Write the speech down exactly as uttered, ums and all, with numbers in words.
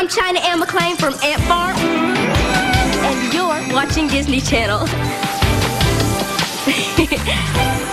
I'm China and McClain from Ant Farm, and you're watching Disney Channel.